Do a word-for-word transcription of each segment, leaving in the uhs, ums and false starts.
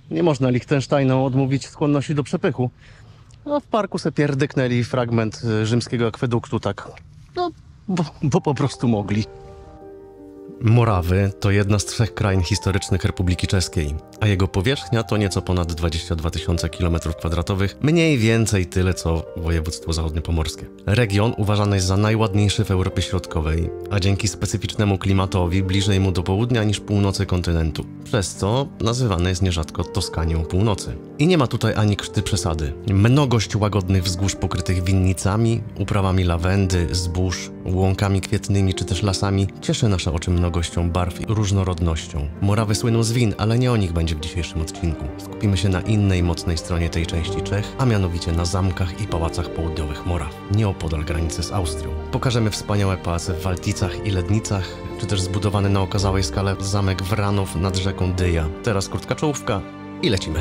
Nie można Liechtensteinom odmówić skłonności do przepychu. No, w parku se pierdyknęli fragment rzymskiego akweduktu, tak. No, bo, bo po prostu mogli. Morawy to jedna z trzech krain historycznych Republiki Czeskiej, a jego powierzchnia to nieco ponad dwadzieścia dwa tysiące kilometrów kwadratowych, mniej więcej tyle co województwo zachodniopomorskie. Region uważany jest za najładniejszy w Europie Środkowej, a dzięki specyficznemu klimatowi bliżej mu do południa niż północy kontynentu, przez co nazywany jest nierzadko Toskanią Północy. I nie ma tutaj ani krzty przesady. Mnogość łagodnych wzgórz pokrytych winnicami, uprawami lawendy, zbóż, łąkami kwietnymi czy też lasami cieszy nasze oczy mnogością barw i różnorodnością. Morawy słyną z win, ale nie o nich będzie w dzisiejszym odcinku. Skupimy się na innej mocnej stronie tej części Czech, a mianowicie na zamkach i pałacach południowych Moraw, nieopodal granicy z Austrią. Pokażemy wspaniałe pałace w Walticach i Lednicach, czy też zbudowany na okazałej skale zamek Wranów nad rzeką Dyja. Teraz krótka czołówka i lecimy.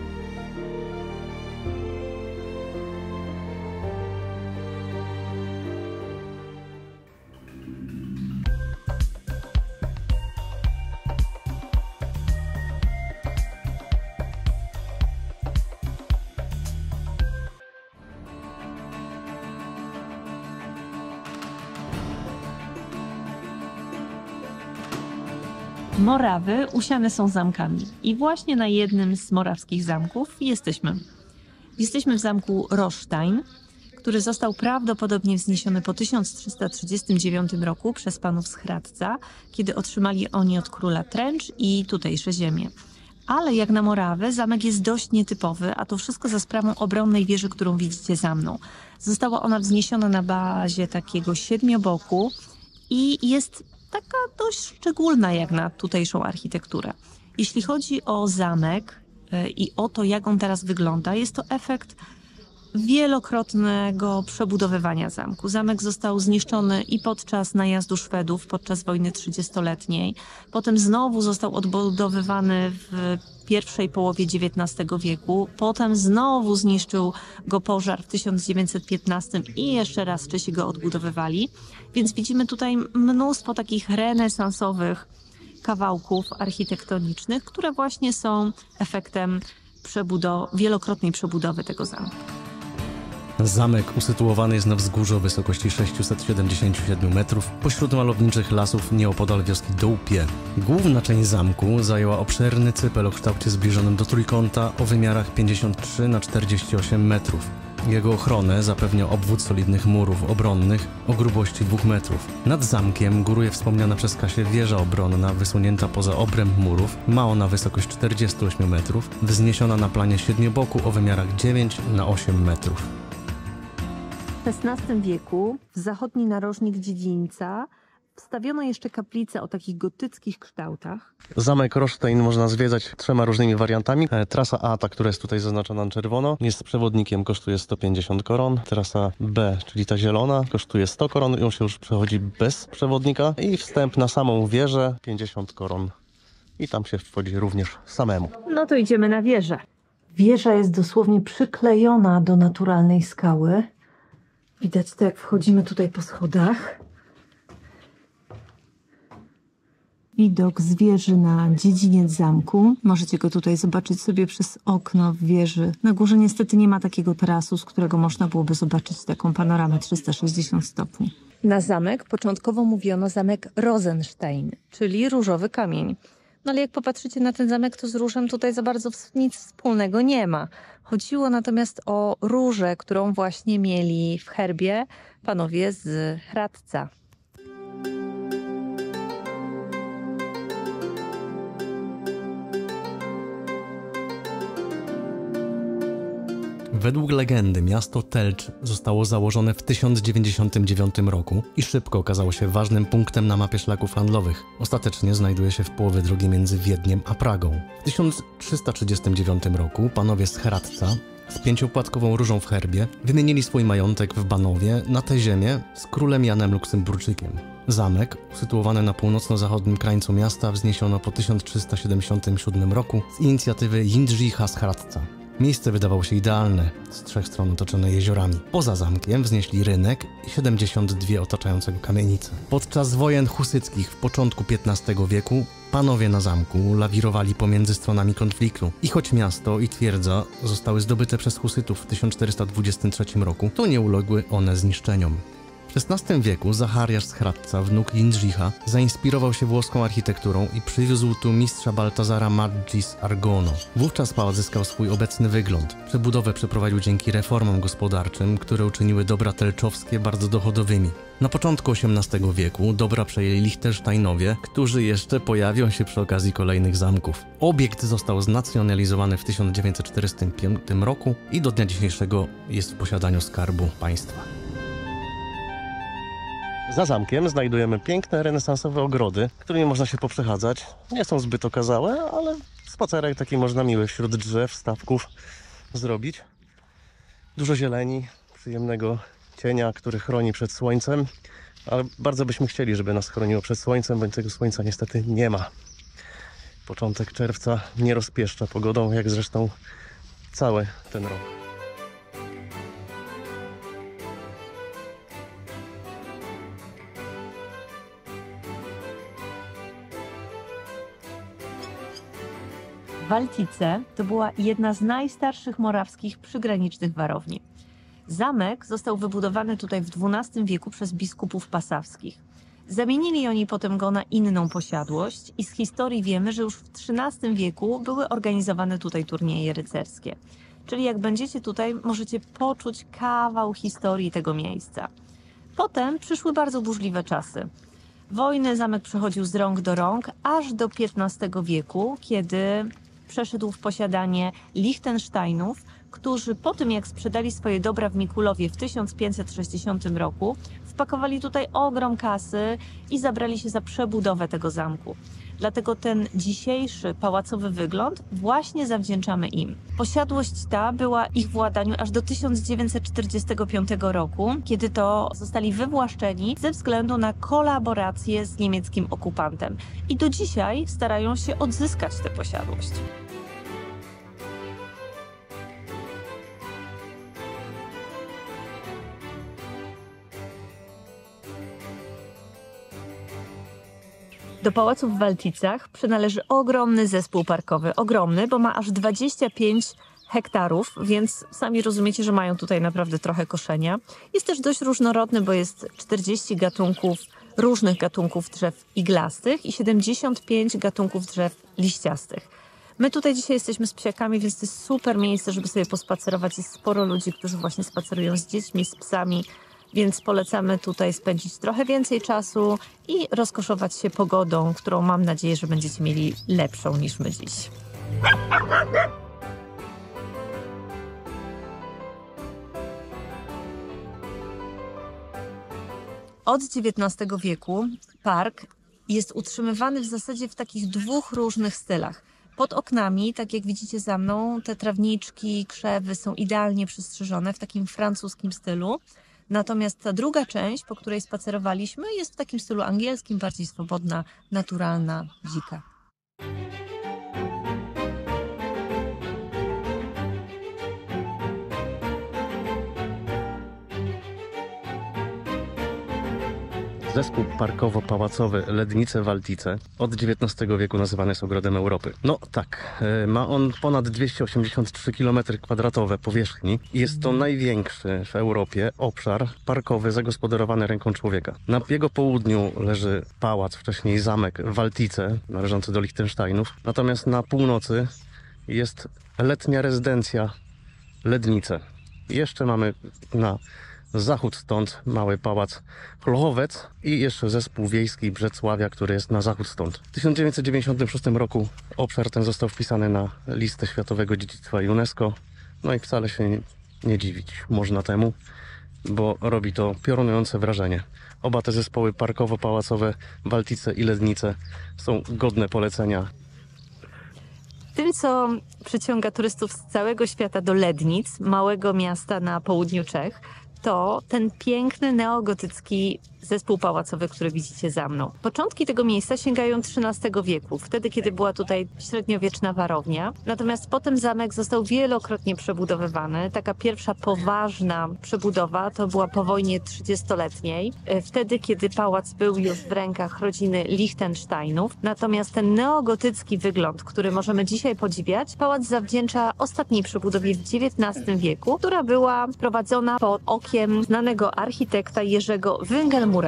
Morawy usiane są zamkami i właśnie na jednym z morawskich zamków jesteśmy. Jesteśmy w zamku Rosztajn, który został prawdopodobnie wzniesiony po tysiąc trzysta trzydziestym dziewiątym roku przez panów z Hradca, kiedy otrzymali oni od króla Trench i tutejsze ziemie. Ale jak na Morawy, zamek jest dość nietypowy, a to wszystko za sprawą obronnej wieży, którą widzicie za mną. Została ona wzniesiona na bazie takiego siedmioboku i jest taka dość szczególna jak na tutejszą architekturę. Jeśli chodzi o zamek yy, i o to, jak on teraz wygląda, jest to efekt wielokrotnego przebudowywania zamku. Zamek został zniszczony i podczas najazdu Szwedów, podczas wojny trzydziestoletniej. Potem znowu został odbudowywany w pierwszej połowie dziewiętnastego wieku. Potem znowu zniszczył go pożar w tysiąc dziewięćset piętnastym i jeszcze raz Czesi go odbudowywali. Więc widzimy tutaj mnóstwo takich renesansowych kawałków architektonicznych, które właśnie są efektem przebudow- wielokrotnej przebudowy tego zamku. Zamek usytuowany jest na wzgórzu o wysokości sześćset siedemdziesiąt siedem metrów pośród malowniczych lasów nieopodal wioski Dołpie. Główna część zamku zajęła obszerny cypel o kształcie zbliżonym do trójkąta o wymiarach pięćdziesiąt trzy na czterdzieści osiem metrów. Jego ochronę zapewnia obwód solidnych murów obronnych o grubości dwóch metrów. Nad zamkiem góruje wspomniana przez Kasię wieża obronna wysunięta poza obręb murów. Ma ona wysokość czterdzieści osiem metrów, wzniesiona na planie siedmioboku o wymiarach dziewięć na osiem metrów. W szesnastym wieku w zachodni narożnik dziedzińca wstawiono jeszcze kaplicę o takich gotyckich kształtach. Zamek Rosztajn można zwiedzać trzema różnymi wariantami. Trasa A, ta, która jest tutaj zaznaczona na czerwono, jest z przewodnikiem, kosztuje sto pięćdziesiąt koron. Trasa B, czyli ta zielona, kosztuje sto koron. Ją się już przechodzi bez przewodnika. I wstęp na samą wieżę, pięćdziesiąt koron. I tam się wchodzi również samemu. No to idziemy na wieżę. Wieża jest dosłownie przyklejona do naturalnej skały. Widać to, jak wchodzimy tutaj po schodach. Widok z wieży na dziedziniec zamku. Możecie go tutaj zobaczyć sobie przez okno w wieży. Na górze niestety nie ma takiego tarasu, z którego można byłoby zobaczyć taką panoramę trzysta sześćdziesiąt stopni. Na zamek początkowo mówiono zamek Rosenstein, czyli różowy kamień. No ale jak popatrzycie na ten zamek, to z różem tutaj za bardzo nic wspólnego nie ma. Chodziło natomiast o różę, którą właśnie mieli w herbie panowie z Hradca. Według legendy miasto Telcz zostało założone w tysiąc dziewięćdziesiątym dziewiątym roku i szybko okazało się ważnym punktem na mapie szlaków handlowych. Ostatecznie znajduje się w połowie drogi między Wiedniem a Pragą. W tysiąc trzysta trzydziestym dziewiątym roku panowie z Hradca z pięciopłatkową różą w herbie wymienili swój majątek w Banowie na tę ziemię z królem Janem Luksemburczykiem. Zamek, usytuowany na północno-zachodnim krańcu miasta, wzniesiono po tysiąc trzysta siedemdziesiątym siódmym roku z inicjatywy Jindrzycha z Hradca. Miejsce wydawało się idealne, z trzech stron otoczone jeziorami. Poza zamkiem wznieśli rynek i siedemdziesiąt dwie otaczające go kamienice. Podczas wojen husyckich w początku piętnastego wieku panowie na zamku lawirowali pomiędzy stronami konfliktu. I choć miasto i twierdza zostały zdobyte przez husytów w tysiąc czterysta dwudziestym trzecim roku, to nie uległy one zniszczeniom. W szesnastym wieku Zachariasz z Hradca, wnuk Jindrzicha, zainspirował się włoską architekturą i przywiózł tu mistrza Baltazara Maggi z Argono. Wówczas pałac zyskał swój obecny wygląd. Przebudowę przeprowadził dzięki reformom gospodarczym, które uczyniły dobra telczowskie bardzo dochodowymi. Na początku osiemnastego wieku dobra przejęli Liechtensteinowie, którzy jeszcze pojawią się przy okazji kolejnych zamków. Obiekt został znacjonalizowany w tysiąc dziewięćset czterdziestym piątym roku i do dnia dzisiejszego jest w posiadaniu Skarbu Państwa. Za zamkiem znajdujemy piękne renesansowe ogrody, którymi można się poprzechadzać. Nie są zbyt okazałe, ale spacerek taki można miły wśród drzew, stawków zrobić. Dużo zieleni, przyjemnego cienia, który chroni przed słońcem, ale bardzo byśmy chcieli, żeby nas chroniło przed słońcem, bo tego słońca niestety nie ma. Początek czerwca nie rozpieszcza pogodą, jak zresztą cały ten rok. Waltice to była jedna z najstarszych morawskich przygranicznych warowni. Zamek został wybudowany tutaj w dwunastym wieku przez biskupów pasawskich. Zamienili oni potem go na inną posiadłość i z historii wiemy, że już w trzynastym wieku były organizowane tutaj turnieje rycerskie. Czyli jak będziecie tutaj, możecie poczuć kawał historii tego miejsca. Potem przyszły bardzo burzliwe czasy. Wojny zamek przechodził z rąk do rąk aż do piętnastego wieku, kiedy przeszedł w posiadanie Liechtensteinów, którzy po tym, jak sprzedali swoje dobra w Mikulowie w tysiąc pięćset sześćdziesiątym roku, wpakowali tutaj ogrom kasy i zabrali się za przebudowę tego zamku. Dlatego ten dzisiejszy pałacowy wygląd właśnie zawdzięczamy im. Posiadłość ta była ich władaniu aż do tysiąc dziewięćset czterdziestego piątego roku, kiedy to zostali wywłaszczeni ze względu na kolaborację z niemieckim okupantem. I do dzisiaj starają się odzyskać tę posiadłość. Do pałacu w Walticach przynależy ogromny zespół parkowy. Ogromny, bo ma aż dwadzieścia pięć hektarów, więc sami rozumiecie, że mają tutaj naprawdę trochę koszenia. Jest też dość różnorodny, bo jest czterdzieści gatunków, różnych gatunków drzew iglastych i siedemdziesiąt pięć gatunków drzew liściastych. My tutaj dzisiaj jesteśmy z psiakami, więc to jest super miejsce, żeby sobie pospacerować. Jest sporo ludzi, którzy właśnie spacerują z dziećmi, z psami, więc polecamy tutaj spędzić trochę więcej czasu i rozkoszować się pogodą, którą mam nadzieję, że będziecie mieli lepszą niż my dziś. Od dziewiętnastego wieku park jest utrzymywany w zasadzie w takich dwóch różnych stylach. Pod oknami, tak jak widzicie za mną, te trawniczki, krzewy są idealnie przystrzyżone w takim francuskim stylu. Natomiast ta druga część, po której spacerowaliśmy, jest w takim stylu angielskim, bardziej swobodna, naturalna, dzika. Zespół parkowo-pałacowy Lednice-Waltice od dziewiętnastego wieku nazywany jest Ogrodem Europy. No tak, ma on ponad dwieście osiemdziesiąt trzy kilometry kwadratowe powierzchni i jest to największy w Europie obszar parkowy zagospodarowany ręką człowieka. Na jego południu leży pałac, wcześniej zamek Waltice, należący do Liechtensteinów, natomiast na północy jest letnia rezydencja Lednice. I jeszcze mamy na zachód stąd mały pałac Chlchowec i jeszcze zespół wiejski Brzecławia, który jest na zachód stąd. W tysiąc dziewięćset dziewięćdziesiątym szóstym roku obszar ten został wpisany na listę Światowego Dziedzictwa UNESCO. No i wcale się nie, nie dziwić można temu, bo robi to piorunujące wrażenie. Oba te zespoły parkowo-pałacowe Waltice i Lednice są godne polecenia. Tym, co przyciąga turystów z całego świata do Lednic, małego miasta na południu Czech, to ten piękny neogotycki zespół pałacowy, który widzicie za mną. Początki tego miejsca sięgają trzynastego wieku, wtedy kiedy była tutaj średniowieczna warownia. Natomiast potem zamek został wielokrotnie przebudowywany. Taka pierwsza poważna przebudowa to była po wojnie trzydziestoletniej, wtedy kiedy pałac był już w rękach rodziny Lichtensteinów. Natomiast ten neogotycki wygląd, który możemy dzisiaj podziwiać, pałac zawdzięcza ostatniej przebudowie w dziewiętnastym wieku, która była prowadzona pod okiem znanego architekta Jerzego Wyngelmurela.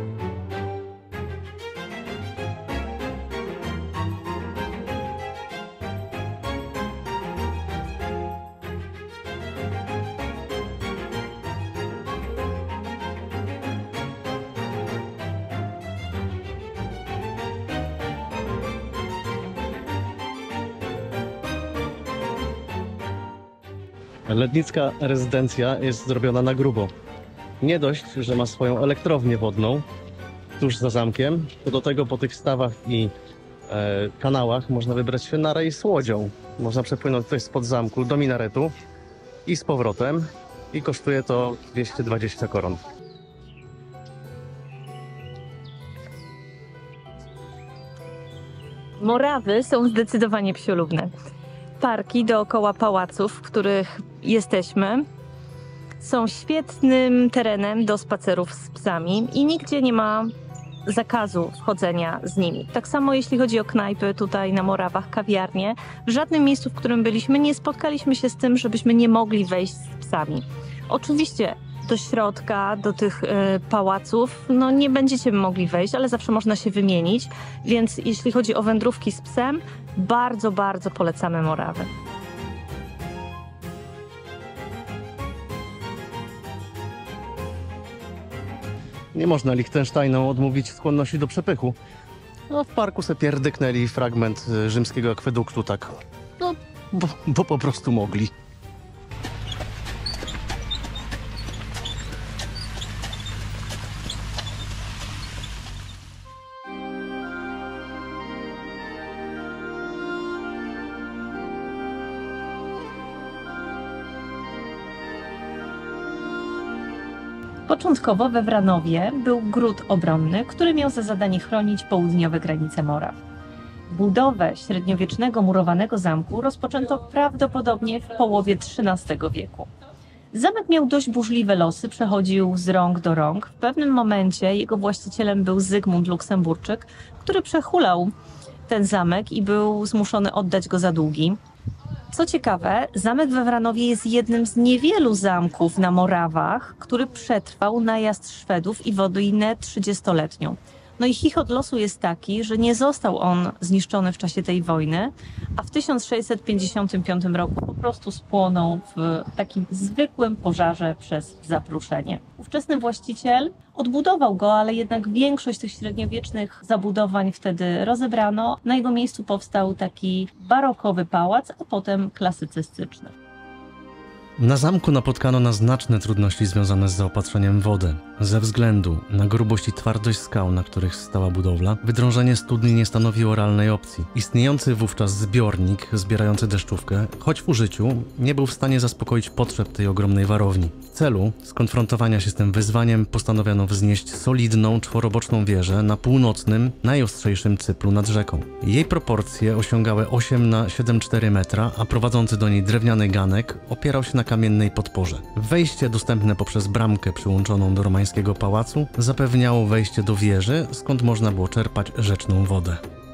Lednicka rezydencja jest zrobiona na grubo. Nie dość, że ma swoją elektrownię wodną tuż za zamkiem, to do tego po tych stawach i e, kanałach można wybrać się na rejs łodzią. Można przepłynąć tutaj spod zamku do minaretu i z powrotem i kosztuje to dwieście dwadzieścia koron. Morawy są zdecydowanie psiolubne. Parki dookoła pałaców, w których jesteśmy, są świetnym terenem do spacerów z psami i nigdzie nie ma zakazu wchodzenia z nimi. Tak samo jeśli chodzi o knajpy tutaj na Morawach, kawiarnie, w żadnym miejscu, w którym byliśmy, nie spotkaliśmy się z tym, żebyśmy nie mogli wejść z psami. Oczywiście do środka, do tych y, pałaców, no nie będziecie mogli wejść, ale zawsze można się wymienić, więc jeśli chodzi o wędrówki z psem, bardzo, bardzo polecamy Morawy. Nie można Lichtensteinom odmówić skłonności do przepychu. No, w parku se pierdyknęli fragment y, rzymskiego akweduktu, tak, no, bo, bo po prostu mogli. Początkowo we Wranowie był gród obronny, który miał za zadanie chronić południowe granice Moraw. Budowę średniowiecznego murowanego zamku rozpoczęto prawdopodobnie w połowie trzynastego wieku. Zamek miał dość burzliwe losy, przechodził z rąk do rąk. W pewnym momencie jego właścicielem był Zygmunt Luksemburczyk, który przehulał ten zamek i był zmuszony oddać go za długi. Co ciekawe, zamek we Wranowie jest jednym z niewielu zamków na Morawach, który przetrwał najazd Szwedów i wojnę trzydziestoletnią. No i chichot losu jest taki, że nie został on zniszczony w czasie tej wojny, a w tysiąc sześćset pięćdziesiątym piątym roku po prostu spłonął w takim zwykłym pożarze przez zapruszenie. Ówczesny właściciel odbudował go, ale jednak większość tych średniowiecznych zabudowań wtedy rozebrano. Na jego miejscu powstał taki barokowy pałac, a potem klasycystyczny. Na zamku napotkano na znaczne trudności związane z zaopatrzeniem w wodę. Ze względu na grubość i twardość skał, na których stała budowla, wydrążenie studni nie stanowiło realnej opcji. Istniejący wówczas zbiornik zbierający deszczówkę, choć w użyciu, nie był w stanie zaspokoić potrzeb tej ogromnej warowni. W celu skonfrontowania się z tym wyzwaniem postanowiono wznieść solidną, czworoboczną wieżę na północnym, najostrzejszym cyplu nad rzeką. Jej proporcje osiągały osiem na siedem przecinek cztery metra, a prowadzący do niej drewniany ganek opierał się na kamiennej podporze. Wejście dostępne poprzez bramkę przyłączoną do romańskiego pałacu zapewniało wejście do wieży, skąd można było czerpać rzeczną wodę.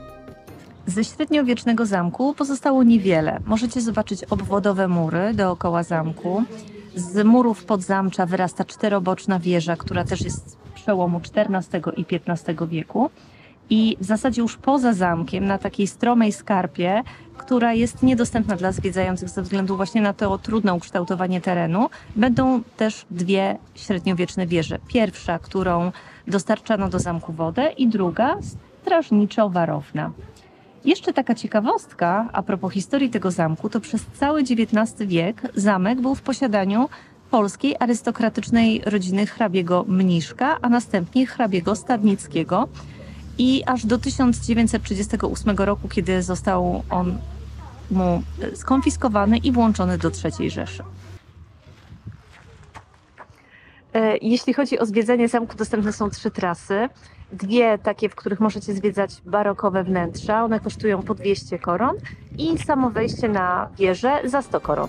Ze średniowiecznego zamku pozostało niewiele. Możecie zobaczyć obwodowe mury dookoła zamku. Z murów podzamcza wyrasta czteroboczna wieża, która też jest przełomu czternastego i piętnastego wieku. I w zasadzie już poza zamkiem, na takiej stromej skarpie, która jest niedostępna dla zwiedzających ze względu właśnie na to trudne ukształtowanie terenu, będą też dwie średniowieczne wieże. Pierwsza, którą dostarczano do zamku wodę, i druga strażniczo-warowna. Jeszcze taka ciekawostka a propos historii tego zamku, to przez cały dziewiętnasty wiek zamek był w posiadaniu polskiej arystokratycznej rodziny hrabiego Mniszka, a następnie hrabiego Stawnickiego. I aż do tysiąc dziewięćset trzydziestego ósmego roku, kiedy został on mu skonfiskowany i włączony do trzeciej Rzeszy. Jeśli chodzi o zwiedzanie zamku, dostępne są trzy trasy. Dwie takie, w których możecie zwiedzać barokowe wnętrza. One kosztują po dwieście koron i samo wejście na wieżę za sto koron.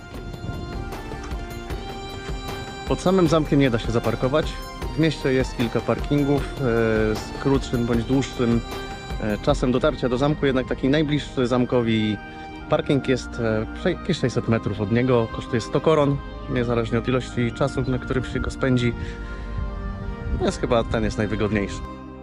Pod samym zamkiem nie da się zaparkować. W mieście jest kilka parkingów z krótszym bądź dłuższym czasem dotarcia do zamku, jednak taki najbliższy zamkowi parking jest jakieś sześćset metrów od niego, kosztuje sto koron, niezależnie od ilości czasu, na którym się go spędzi. Więc chyba ten jest najwygodniejszy.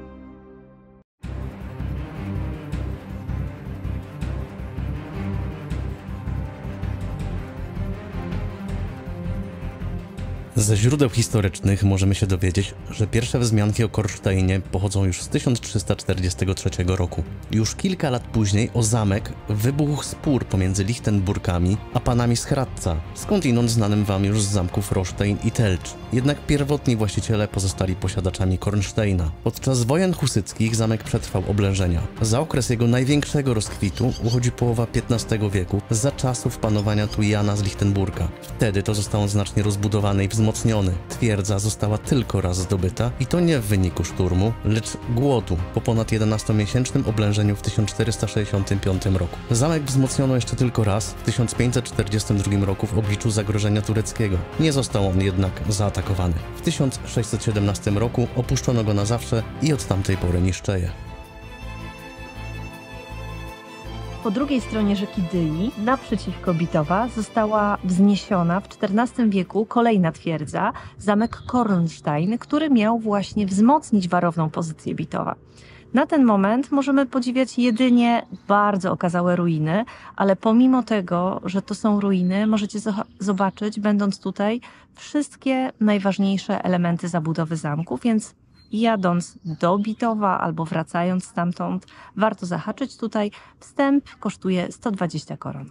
Ze źródeł historycznych możemy się dowiedzieć, że pierwsze wzmianki o Kornsztejnie pochodzą już z tysiąc trzysta czterdziestego trzeciego roku. Już kilka lat później o zamek wybuchł spór pomiędzy Lichtenburgami a panami z Hradca, skądinąd znanym wam już z zamków Rosztejn i Telcz. Jednak pierwotni właściciele pozostali posiadaczami Kornsztejna. Podczas wojen husyckich zamek przetrwał oblężenia. Za okres jego największego rozkwitu uchodzi połowa piętnastego wieku, za czasów panowania tu Jana z Lichtenburga. Wtedy to zostało znacznie rozbudowane i wzmocnione. Twierdza została tylko raz zdobyta i to nie w wyniku szturmu, lecz głodu po ponad jedenastomiesięcznym oblężeniu w tysiąc czterysta sześćdziesiątym piątym roku. Zamek wzmocniono jeszcze tylko raz w tysiąc pięćset czterdziestym drugim roku w obliczu zagrożenia tureckiego. Nie został on jednak zaatakowany. W tysiąc sześćset siedemnastym roku opuszczono go na zawsze i od tamtej pory niszczeje. Po drugiej stronie rzeki Dyi, naprzeciwko Bitowa, została wzniesiona w czternastym wieku kolejna twierdza, zamek Kornstein, który miał właśnie wzmocnić warowną pozycję Bitowa. Na ten moment możemy podziwiać jedynie bardzo okazałe ruiny, ale pomimo tego, że to są ruiny, możecie zobaczyć, będąc tutaj, wszystkie najważniejsze elementy zabudowy zamku, więc jadąc do Bitowa albo wracając stamtąd, warto zahaczyć tutaj. Wstęp kosztuje sto dwadzieścia koron.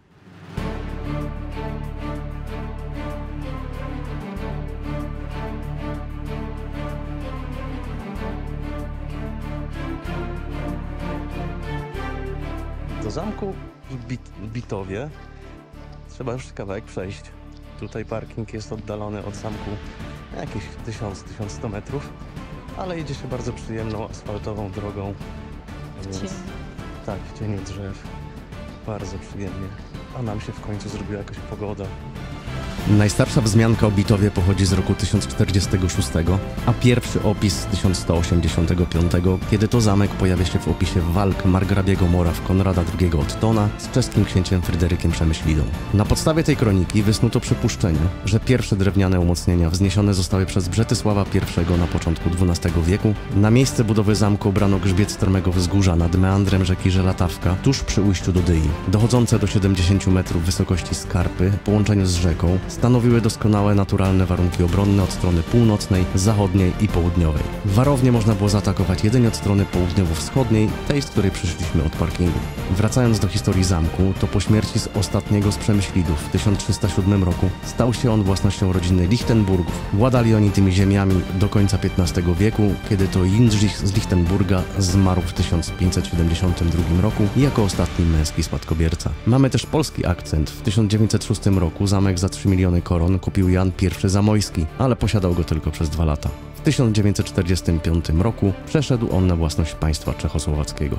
Do zamku w Bit Bitowie trzeba już kawałek przejść. Tutaj parking jest oddalony od zamku jakieś tysiąc do tysiąc stu metrów, ale idzie się bardzo przyjemną asfaltową drogą. Więc, tak, w cieniu drzew. Bardzo przyjemnie. A nam się w końcu zrobiła jakaś pogoda. Najstarsza wzmianka o Bitowie pochodzi z roku tysiąc czterdziestego szóstego, a pierwszy opis z tysiąc sto osiemdziesiątego piątego, kiedy to zamek pojawia się w opisie walk margrabiego Moraw Konrada drugiego Ottona z czeskim księciem Fryderykiem Przemyślidą. Na podstawie tej kroniki wysnuto przypuszczenie, że pierwsze drewniane umocnienia wzniesione zostały przez Brzetysława pierwszego na początku dwunastego wieku. Na miejsce budowy zamku obrano grzbiet stromego wzgórza nad meandrem rzeki Żelatawka, tuż przy ujściu do Dyi. Dochodzące do siedemdziesięciu metrów wysokości skarpy w połączeniu z rzeką stanowiły doskonałe naturalne warunki obronne od strony północnej, zachodniej i południowej. Warownię można było zaatakować jedynie od strony południowo-wschodniej, tej, z której przyszliśmy od parkingu. Wracając do historii zamku, to po śmierci z ostatniego z Przemyślidów w tysiąc trzysta siódmym roku stał się on własnością rodziny Lichtenburgów. Władali oni tymi ziemiami do końca piętnastego wieku, kiedy to Jindřich z Lichtenburga zmarł w tysiąc pięćset siedemdziesiątym drugim roku jako ostatni męski spadkobierca. Mamy też polski akcent. W tysiąc dziewięćset szóstym roku zamek za trzy miliony koron kupił Jan pierwszy Zamojski, ale posiadał go tylko przez dwa lata. W tysiąc dziewięćset czterdziestym piątym roku przeszedł on na własność państwa czechosłowackiego.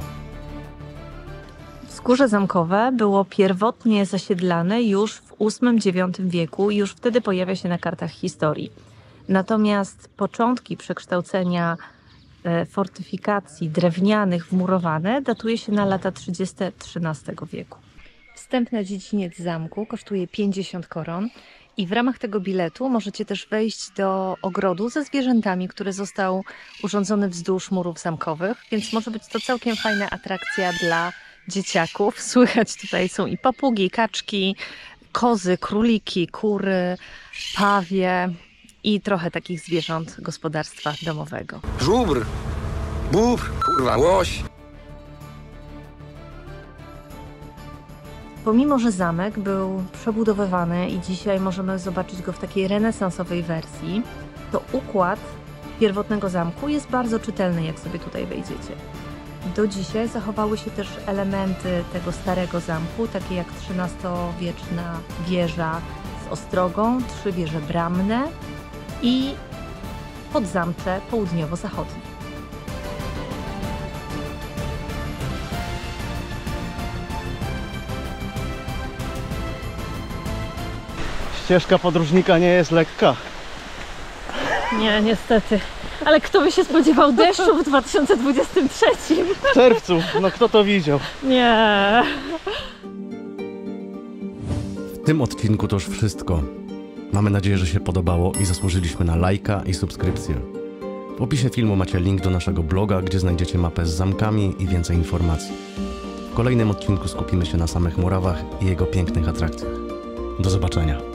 Wzgórze zamkowe było pierwotnie zasiedlane już w ósmym dziewiątym wieku i już wtedy pojawia się na kartach historii. Natomiast początki przekształcenia fortyfikacji drewnianych w murowane datuje się na lata trzydzieste trzynastego wieku. Wstęp na dziedziniec zamku kosztuje pięćdziesiąt koron i w ramach tego biletu możecie też wejść do ogrodu ze zwierzętami, który został urządzony wzdłuż murów zamkowych, więc może być to całkiem fajna atrakcja dla dzieciaków. Słychać tutaj są i papugi, kaczki, kozy, króliki, kury, pawie i trochę takich zwierząt gospodarstwa domowego. Żubr, bóbr, kurwa, łoś. Pomimo że zamek był przebudowywany i dzisiaj możemy zobaczyć go w takiej renesansowej wersji, to układ pierwotnego zamku jest bardzo czytelny, jak sobie tutaj wejdziecie. Do dzisiaj zachowały się też elementy tego starego zamku, takie jak trzynastowieczna wieża z ostrogą, trzy wieże bramne i Podzamcze południowo-zachodnie. Ścieżka podróżnika nie jest lekka. Nie, niestety. Ale kto by się spodziewał deszczu w dwa tysiące dwudziestym trzecim? W czerwcu, no kto to widział? Nie. W tym odcinku to już wszystko. Mamy nadzieję, że się podobało i zasłużyliśmy na lajka i subskrypcję. W opisie filmu macie link do naszego bloga, gdzie znajdziecie mapę z zamkami i więcej informacji. W kolejnym odcinku skupimy się na samych Morawach i jego pięknych atrakcjach. Do zobaczenia.